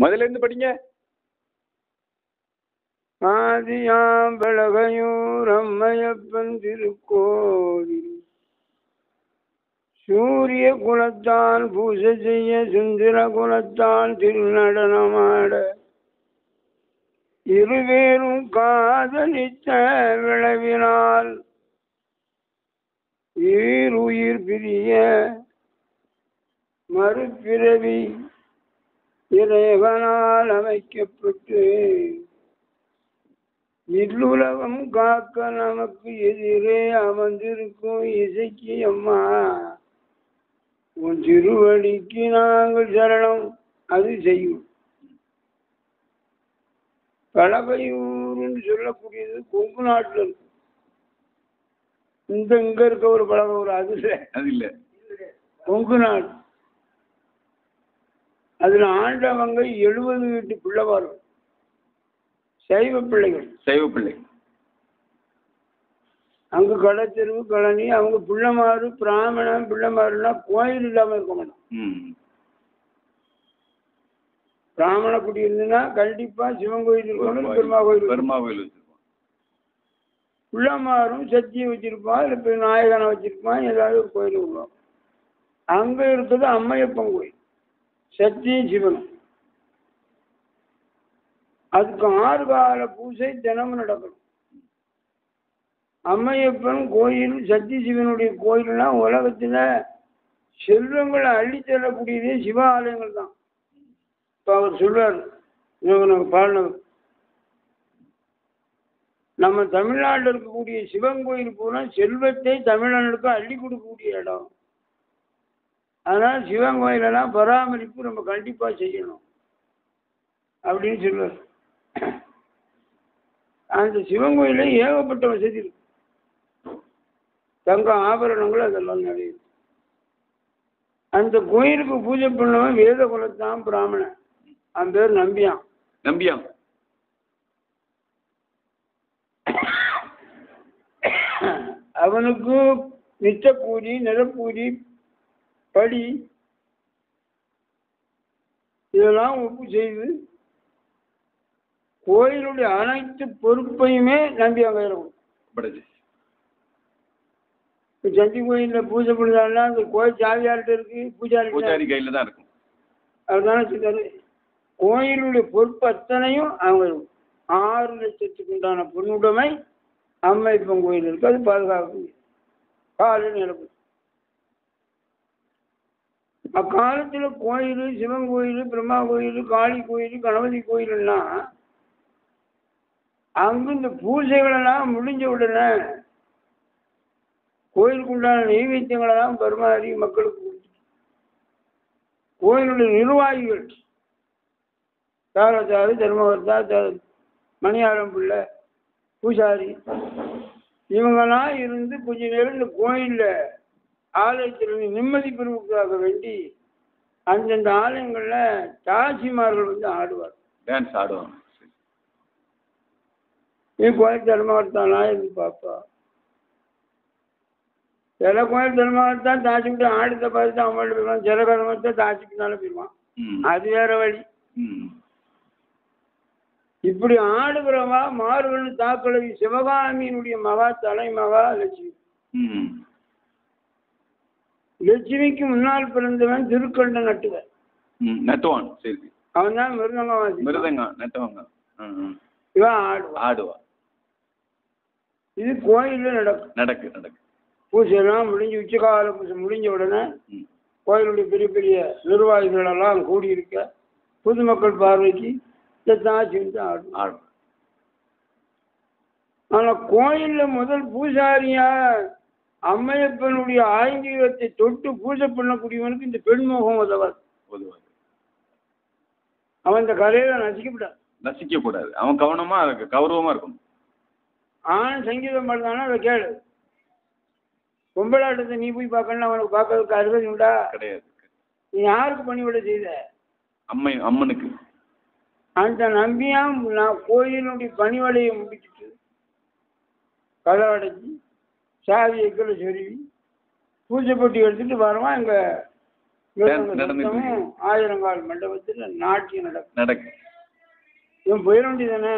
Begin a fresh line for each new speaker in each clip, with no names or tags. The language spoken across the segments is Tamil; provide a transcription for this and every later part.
முதல்ல இருந்து படிங்க.
ஆதியாம் பலகையூர் அம்மையப்பன் திருக்கோவில் சூரிய குலத்தான் பூஜை செய்ய சுந்தர குலத்தான் திருநடனமாட இருவேரும் காதலித்த விளைவினால் ஈருயிர் பிரிய மறுபிறவி இறைவனால் அமைக்கப்பட்டு இல்லுலகம் காக்க நமக்கு எதிரே அமர்ந்திருக்கும் இசைக்கு அம்மா உன் திருவடிக்கு நாங்கள் சரணம் அது செய்யும். பலகையூர்னு சொல்லக்கூடியது கொங்கு நாட்டில் இருக்கு. இங்க இருக்க ஒரு பலகையூர் அது
இல்ல
கொங்கு நாடு. அதுல ஆண்டவங்க 70 வீட்டு பிள்ளைவார்கள், சைவ பிள்ளைகள்.
சைவ பிள்ளை
அங்க கடத்தெருவு கழனி. அவங்க பிள்ளைமாறு பிராமணன் பிள்ளைமாறுனா கோயில் இல்லாம இருக்க மாட்டான். பிராமண குடி இருந்துன்னா கண்டிப்பா சிவன் கோயில் இருக்கணும், பெருமா கோயில்
வச்சிருப்பான்.
பிள்ளைமாரும் சத்தியம் வச்சிருப்பான், இல்ல நாயகனை வச்சிருப்பான், ஏதாவது ஒரு கோயில் விடுவான். அங்க இருக்கிறது அம்மையப்பன் கோயில், சத்தியம் சிவனும். அதுக்கு 6 கால பூஜை தினமும் நடக்கணும். அம்மையப்பன் கோயில் சத்திய சிவனுடைய கோயில்னா உலகத்துல செல்வங்களை அள்ளித்தரக்கூடியதே சிவ ஆலயங்கள் தான். இப்போ அவர் சொல்வார் பாடினவர், நம்ம தமிழ்நாட்டில் இருக்கக்கூடிய சிவன் கோயில் பூரா செல்வத்தை தமிழ்நாட்டுக்கு அள்ளி கொடுக்கக்கூடிய இடம். அதனால் சிவன் கோயிலெல்லாம் பராமரிப்பு நம்ம கண்டிப்பாக செய்யணும் அப்படின்னு சொல்லுவார். அந்த சிவன் கோயில ஏகப்பட்ட வசதி இருக்கு. தங்க ஆபரணங்கள் அதெல்லாம் நிறைய. அந்த கோயிலுக்கு பூஜை பண்ணவன் வேத குலத்தான் பிராமணன். அவன் பேர் நம்பியான்.
நம்பியான்
அவனுக்கு நித்த பூஜை நிறப்பூஜை படி இதெல்லாம் ஒப்பு செய்து கோயிலுடைய அனைத்து பொறுப்பையுமே நம்பி அங்கே இருக்கும். சந்தி கோயிலில் பூஜை பண்ணுறாங்கன்னா அந்த கோயில் சாவியார்கிட்ட இருக்கு, பூஜாரி
கையில் தான் இருக்கும்.
அதுதானே சொல்றாரு. கோயிலுடைய பொறுப்பு அத்தனையும் அவங்க இருக்கும். 6 லட்சத்துக்கு உண்டான பொண்ணுடைமை அம்மையப்பன் கோயில் இருக்கு. அது பாதுகாப்பு காலையில் நடக்கும். அக்காலத்தில் கோயில், சிவன் கோயில், பிரம்மா கோயில், காளி கோயில், கணபதி கோயில்னா அங்கு இந்த பூஜைகளெல்லாம் முடிஞ்ச உடனே கோயிலுக்கு உண்டான நெய்வேத்தியங்களெல்லாம் பரிமாறி மக்களுக்கு கொடுத்து கோயிலுடைய நிர்வாகிகள் தாரதாரு, தர்மகர்த்தா, மணியாரம் பிள்ளை, பூசாரி இவங்கெல்லாம் இருந்து கொஞ்ச நேரம் இந்த கோயிலில் ஆலயத்தில் நிம்மதி பெறுவதற்காக வேண்டி அந்தந்த ஆலயங்களில் தாசிமார்கள் வந்து ஆடுவார்,
டான்ஸ் ஆடுவாங்க.
கோயில் தர்மகர்த்தானா இருந்து பார்ப்பா. சில கோயில் தர்மகர்த்தான் தாச்சிக்கிட்டு ஆடுத்த பார்த்து தான் அவங்கள்ட்ட போயிடுவான். சில கர்மத்தை தாச்சிக்கிட்டாலும் போயிடுவான். அது வேற வழி. இப்படி ஆடுகிறவா மாறுகள் தாக்கலவி சிவகாமியினுடைய மகா தலைமகா லட்சுமி. லட்சுமிக்கு முன்னால் பிறந்தவன் திருக்கண்ட நட்டுவான். அவன் தான் மிருதங்கம். இவன் ஆடுவான். இது கோயிலில் நடக்கு. பூஜையெல்லாம் முடிஞ்சு உச்சகால பூஜை முடிஞ்ச உடனே கோயிலுடைய பெரிய பெரிய நிர்வாகிகள் எல்லாம் கூடியிருக்க பொதுமக்கள் பார்வைக்கு தாச்சி வந்து ஆடும். ஆனால் கோயிலில் முதல் பூஜாரியா அம்மையப்பனுடைய ஆயுதத்தை தொட்டு பூஜை பண்ணக்கூடியவனுக்கு இந்த பெண்முகம் உதவாது. அவன் இந்த கலையில
நசிக்கப்படாது. அவன் கவனமா கௌரவமா இருக்கும்.
ஆண் சங்கீதம் பாடுதானா அதை கேளு. பொம்பளாட்டத்தை நீ போய் பார்க்கணும், அவனுக்கு பார்க்கறதுக்கு அருகதை உண்டா?
கிடையாது.
நீ யாருக்கு பணிவிட செய்த?
அம்மனுக்கு.
அந்த நம்பியான் நான் கோயிலுடைய பணிவடையை முடிச்சுட்டு கதை அடைச்சி சாவியை சொருவி பூஜை பொட்டி எடுத்துட்டு வருவான். எங்க நடந்தும் ஆயிரங்கால் மண்டபத்தில் நாட்டியம்
நடக்கும்.
இவன் போயிட வேண்டியதானே.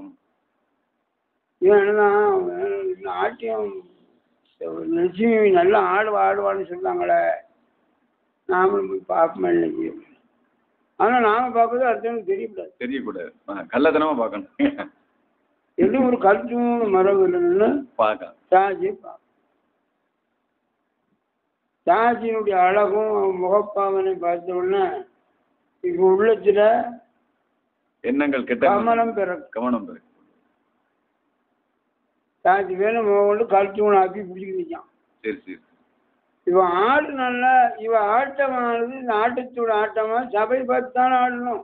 இவன் என்னதான் நாட்டியம் லட்சுமி நல்லா ஆடுவான்னு சொல்லுவாங்களே, நாமளும் போய் பார்ப்போம் இன்னைக்கு. ஆனால் நாம பார்க்கறது அடுத்தவனுக்கு
தெரியக்கூடாது, கள்ளத்தனமா பார்க்கணும்.
எது ஒரு கல்ச்சூன்னு மரபு இல்லைன்னு
பார்க்க
சாட்சியை பார்க்க. சாட்சியினுடைய அழகும் முகப்பாவனை பார்த்த உடனே இப்ப உள்ளத்துல
எண்ணங்கள் கெட்ட
கவனம்
கவனம்
சாட்சி வேணும் கொண்டு கல்ச்சூன் ஆக்கி பிடிச்சிக்கிட்டான்.
சரி சரி.
இவன் ஆடு நல்லா இவன் ஆட்டமானது இந்த ஆட்டத்தோட ஆட்டமா சபை பார்த்து தானே ஆடணும்.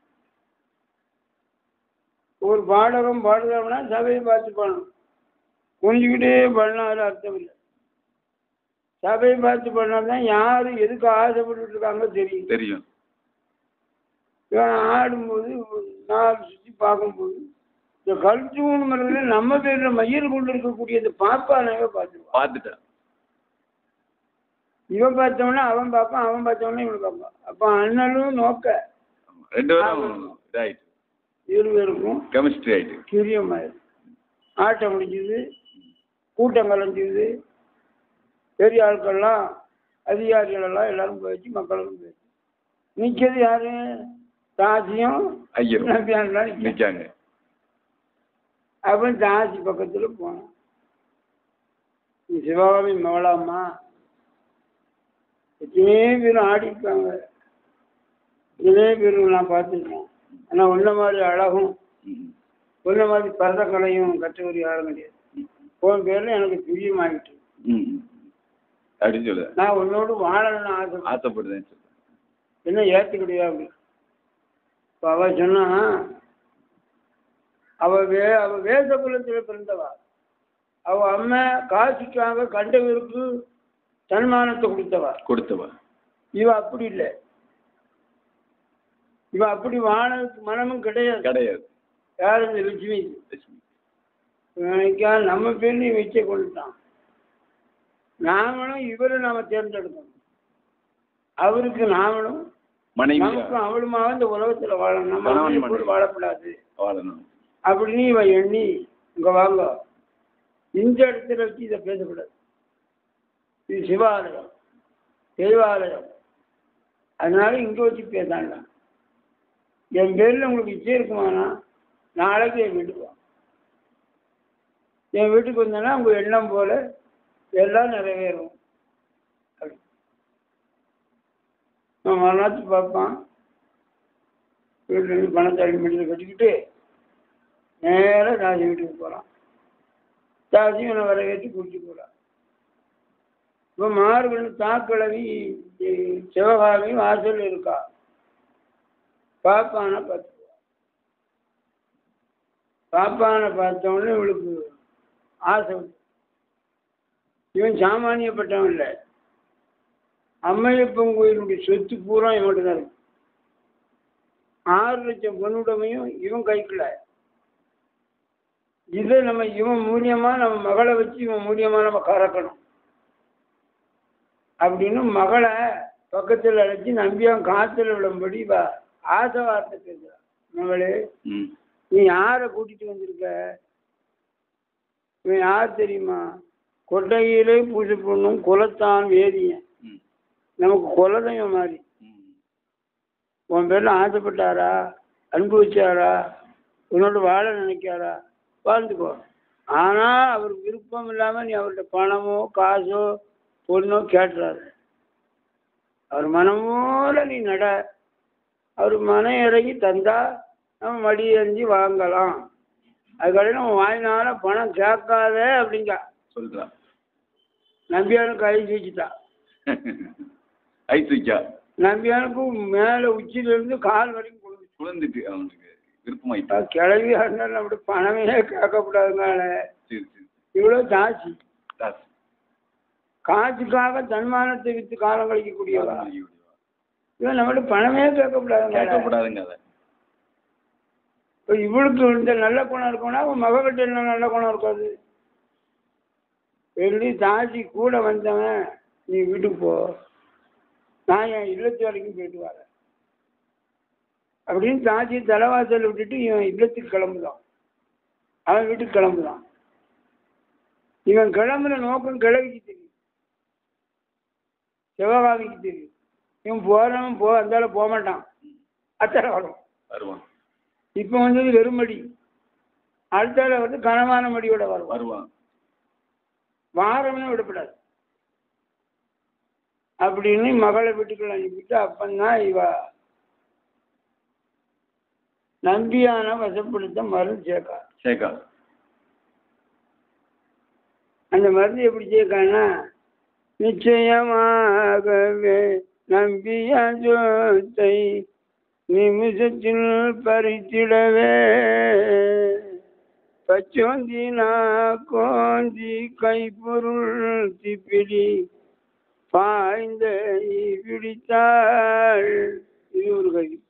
ஒரு பாடகம் பாடுறோம்னா சபையை பார்த்து பாடணும். குனிஞ்சுக்கிட்டே பண்ணாலும் அர்த்தம் இல்லை. சபையை பார்த்து பண்ணாதான் யாரு எதுக்கு ஆசைப்பட்டு இருக்காங்க தெரியும். இவன் ஆடும்போது 4 சுற்றி பார்க்கும்போது இந்த கல்ச்சூன்னு நம்ம பேர்ல மையல் கொண்டு இருக்கக்கூடியது பாப்பானவே பார்த்துட்டான். இவன் பார்த்தவொடனே அவன் பார்ப்பான், அவன் பார்த்தவொடனே இவன் பார்ப்பான். அப்ப அண்ணனும் நோக்க
2 பேரும் இதாயிட்டு
7 பேருக்கும்
கெமிஸ்ட்ரி ஆயிட்டு
கிரியமாயிருக்கு. ஆட்டம் முடிஞ்சது, கூட்டம் கலைஞ்சது, பெரிய ஆட்கள்லாம் அதிகாரிகள் எல்லாம் எல்லாரும் போயிடுச்சு, மக்களும் போயிடுச்சு. நிற்கிறது யாரு? தாசியும்
நிற்காங்க.
அப்ப தாசி பக்கத்துல போனோம். சிவகாமி மவளாம்மா எத்தனையோ பேரும் ஆடிருக்காங்க, எத்தனையோ பேரும் நான் பார்த்துருக்கேன். ஆனால் உன்ன மாதிரி அழகும் உன்ன மாதிரி பரதக்கலையும் கற்றவர் யாரும் கிடையாது. உன் பேர்ல எனக்கு பிரியமாகிட்டு
அப்படின்னு சொல்லு.
நான் உன்னோடு வாழணும்னு
ஆசைப்படுறேன்.
என்ன ஏற்றுக்கிடையா அப்படி? இப்போ அவ சொன்னா அவ வேத குலத்தில் பிறந்தவா. அவ அம்மா காசிக்காக கண்டவருக்கு சன்மானத்தை கொடுத்தவா. இவ அப்படி இல்லை. இவ அப்படி வாழறதுக்கு மனமும் கிடையாது. யார்? இந்த லட்சுமி. நம்ம பேர்லையும் வச்சே கொண்டுட்டான். நாமளும் இவரை நாம தேர்ந்தெடுக்கணும். அவருக்கு நாமளும் நமக்கும் அவளுமாக இந்த உலகத்துல வாழணும். நம்ம வாழப்படாது அப்படின்னு இவ எண்ணி இங்க வாங்க, இந்த இடத்துல வச்சு இதை பேசக்கூடாது. இது சிவாலயம், தெய்வாலயம், அதனால இங்க வச்சு பேசாண்டா. என் பேர்ல உங்களுக்கு இச்சை இருக்குமானா நாளைக்கு என் வீட்டுக்கு வாங்க. என் வீட்டுக்கு வந்தேன்னா உங்க எண்ணம் போல எல்லாம் நிறைவேறும். மறுநாள் பார்ப்பான். வீட்டிலேருந்து பணத்தை அடிமட்டில் கட்டிக்கிட்டு நேராக தாசி வீட்டுக்கு போகலாம். தாசியும் என்னை வரவேற்று கூட்டிட்டு போகலாம். இப்போ மார்கழி தாக்கிழவி சிவகாமியும் வாசல் இருக்கா. பாப்பானை பார்த்துக்குவா. பாப்பானை பார்த்தவொடனே இவளுக்கு ஆசை. இவன் சாமானியப்பட்டவன் இல்லை. அம்மையப்பன் கோயிலுடைய சொத்து பூரா இவன்கிட்ட தான் இருக்கு. 6 லட்சம் பொண்ணுடைமையும் இவன் கைக்குள்ள. இதை நம்ம இவன் மூலியமா நம்ம மகளை வச்சு இவன் மூலியமா நம்ம கறக்கணும் அப்படின்னு மகளை பக்கத்தில் அழைச்சி நம்பியான் காத்துல விடும்படி ஆசை வார்த்தை பேசுறான். மகளே, நீ யாரை கூட்டிட்டு வந்திருக்க? இவன் யார் தெரியுமா? கொட்டையிலே பூஜை பண்ணும் குலத்தான் வேதியன். நமக்கு குலதெய்வம் மாதிரி. உன் பேர்ல ஆசைப்பட்டாரா, அனுபவிச்சாரா, உன்னோட வாழ நினைக்காரா, வாழ்ந்துக்கோ. ஆனா அவருக்கு விருப்பம் இல்லாம நீ அவர்கிட்ட பணமோ காசோ பொண்ணோ கேட்டுறாரு. அவர் மனமோல நீ நட. அவர் மனம் இறங்கி தந்தா நம்ம மடி எறிஞ்சி வாங்கலாம். அதுக்காக நம்ம வாங்கினால பணம் கேட்காத அப்படிங்க
சொல்றான்.
நம்பியானுக்கு ஐஸ் வச்சுட்டா. நம்பியானுக்கும் மேல உச்சியில இருந்து கால் வரைக்கும் குழந்துட்டு
அவனுக்கு விருப்பமாயிட்டா.
கிளவியா இருந்தாலும் அப்படி பணமே கேட்கக்கூடாதுனால இவ்வளவு தாசி. காசுக்காக தன்மானத்தை வித்து காலம் கழிக்கக்கூடியவா. இவன் நம்மகிட்ட பணமே கேட்கக்கூடாதுங்க. இப்போ இவளுக்கு இந்த நல்ல குணம் இருக்கணும்னா அவன் மகக்கிட்ட என்ன நல்ல குணம் இருக்காது. சொல்லி தாசி கூட வந்தவன் நீ வீட்டுக்கு போ, நான் என் இல்லத்து வரைக்கும் போயிட்டு வரேன் அப்படின்னு தாச்சி தலைவாசல் விட்டுட்டு இவன் இல்லத்துக்கு கிளம்புதான், அவன் வீட்டுக்கு கிளம்புதான். இவன் கிளம்புற நோக்கம் கிழவிக்கு தெரியும், சிவகாமிக்கு தெரியும். இவன் போறவன் அந்தால போக மாட்டான், அத்தால வருவான். இப்போ வந்தது வெறுமடி, அடுத்தால வந்து கனமான மடியோட வருவான். வாரமே விடப்படாது அப்படின்னு மகளை வீட்டுக்குள்ள அனுப்பிட்டு அப்பந்தான் இவ நம்பியான வசப்படுத்த மருந்து சேர்க்கா. அந்த மருந்து எப்படி சேர்க்கான்னா, நிச்சயமாகவே நம்பியான் சொத்தை நிமிஷத்தில் பறித்திடவே பச்சோந்தி கோந்தி கைப்பொருள் திப்பிடி பாய்ந்த பிடித்தாள். இது ஒரு கவி.